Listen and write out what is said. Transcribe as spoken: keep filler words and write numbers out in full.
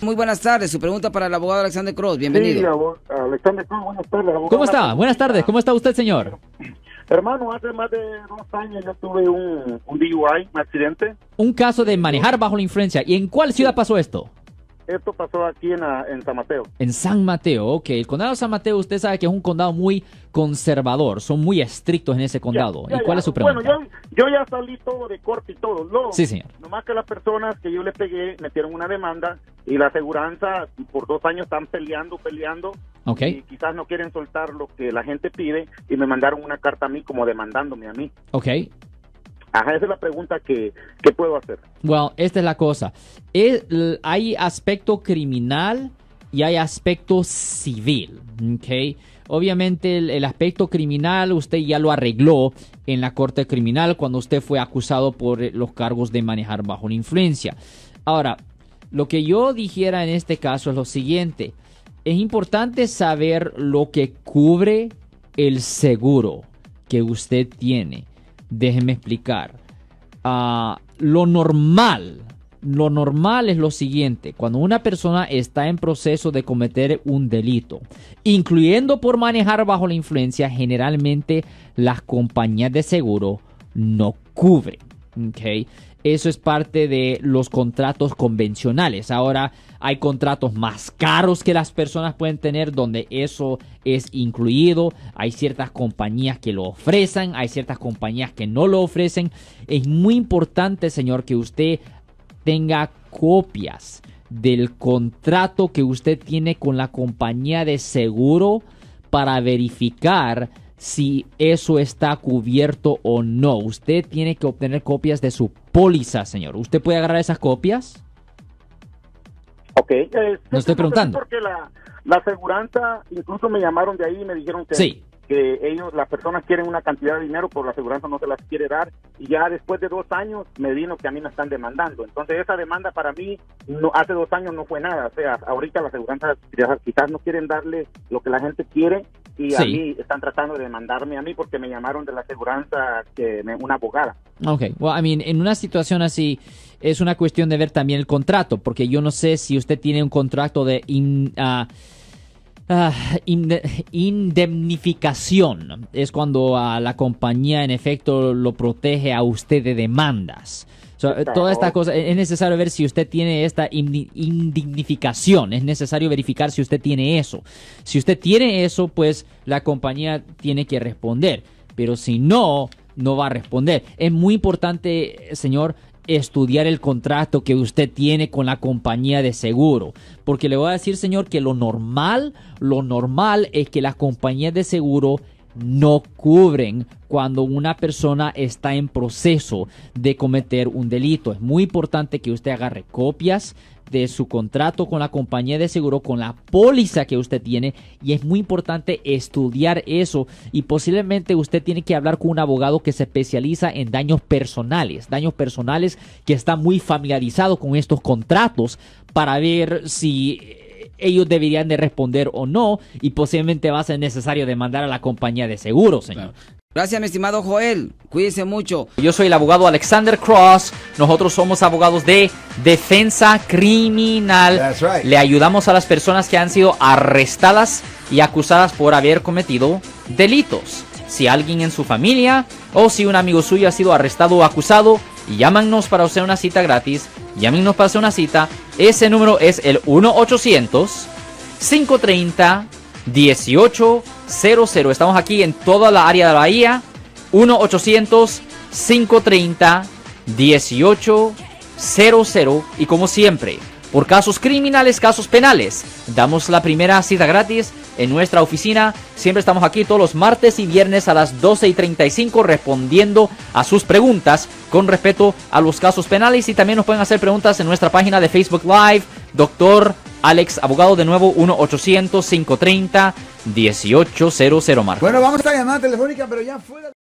Muy buenas tardes. Su pregunta para el abogado Alexander Cross. Bienvenido. Sí, abo- Alexander Cross, buenas tardes. Abogado. ¿Cómo está? Buenas tardes. ¿Cómo está usted, señor? Hermano, hace más de dos años yo tuve un, un D U I, un accidente. Un caso de manejar bajo la influencia. ¿Y en cuál ciudad pasó esto? Esto pasó aquí en, la- en San Mateo. En San Mateo, ok. El condado de San Mateo, usted sabe que es un condado muy conservador. Son muy estrictos en ese condado. Ya, ya, ¿Y cuál ya. es su pregunta? Bueno, yo, yo ya salí todo de corte y todo. No, Sí, señor. Nomás que las personas que yo le pegué metieron una demanda y la aseguranza por dos años están peleando, peleando. Ok. Y quizás no quieren soltar lo que la gente pide y me mandaron una carta a mí como demandándome a mí. Ok. Ajá, esa es la pregunta que, que puedo hacer. Bueno, esta es la cosa. Es- l- hay aspecto criminal y hay aspecto civil, ¿ok? Obviamente el, el aspecto criminal usted ya lo arregló en la corte criminal cuando usted fue acusado por eh, los cargos de manejar bajo la influencia. Ahora, lo que yo dijera en este caso es lo siguiente. Es importante saber lo que cubre el seguro que usted tiene. Déjeme explicar. Ah, lo normal, lo normal es lo siguiente. Cuando una persona está en proceso de cometer un delito, incluyendo por manejar bajo la influencia, generalmente las compañías de seguro no cubren. ¿Ok? Eso es parte de los contratos convencionales. Ahora hay contratos más caros que las personas pueden tener donde eso es incluido. Hay ciertas compañías que lo ofrecen, hay ciertas compañías que no lo ofrecen. Es muy importante, señor, que usted tenga copias del contrato que usted tiene con la compañía de seguro para verificar si eso está cubierto o no. Usted tiene que obtener copias de su póliza, señor. ¿Usted puede agarrar esas copias? Ok. Eh, No estoy preguntando. Porque la, la aseguranza, incluso me llamaron de ahí y me dijeron que, Sí. que ellos, las personas quieren una cantidad de dinero, pero la aseguranza no se las quiere dar. Y ya después de dos años me vino que a mí me están demandando. Entonces esa demanda para mí no, hace dos años no fue nada. O sea, ahorita la aseguranza quizás no quieren darle lo que la gente quiere y a Sí. mí están tratando de demandarme a mí porque me llamaron de la aseguranza, que me, una abogada. Ok, well, I mean, en una situación así es una cuestión de ver también el contrato, porque yo no sé si usted tiene un contrato de in- ah, ah, inde- indemnificación. Es cuando ah, la compañía en efecto lo protege a usted de demandas. So, Claro. toda esta cosa, es necesario ver si usted tiene esta indi- indemnificación, es necesario verificar si usted tiene eso. Si usted tiene eso, pues la compañía tiene que responder, pero si no, no va a responder. Es muy importante, señor, estudiar el contrato que usted tiene con la compañía de seguro, porque le voy a decir, señor, que lo normal, lo normal es que las compañías de seguro no cubren cuando una persona está en proceso de cometer un delito. Es muy importante que usted agarre copias de su contrato con la compañía de seguro, con la póliza que usted tiene, y es muy importante estudiar eso, y posiblemente usted tiene que hablar con un abogado que se especializa en daños personales, daños personales que está muy familiarizado con estos contratos para ver si ellos deberían de responder o no, y posiblemente va a ser necesario demandar a la compañía de seguro, señor. Claro. Gracias, mi estimado Joel. Cuídese mucho. Yo soy el abogado Alexander Cross. Nosotros somos abogados de defensa criminal. That's right. Le ayudamos a las personas que han sido arrestadas y acusadas por haber cometido delitos. Si alguien en su familia o si un amigo suyo ha sido arrestado o acusado, llámanos para hacer una cita gratis. Llámenos para hacer una cita. Ese número es el uno ochocientos, cinco treinta, dieciocho cero cero. Estamos aquí en toda la área de la Bahía. uno ochocientos, cinco treinta, dieciocho cero cero. Y como siempre, por casos criminales, casos penales, damos la primera cita gratis en nuestra oficina. Siempre estamos aquí todos los martes y viernes a las doce y treinta y cinco respondiendo a sus preguntas con respecto a los casos penales. Y también nos pueden hacer preguntas en nuestra página de Facebook Live. Doctor Alex, abogado, de nuevo, uno ochocientos, cinco treinta, dieciocho cero cero, Marco. Bueno, vamos a esta llamada telefónica, pero ya fuera.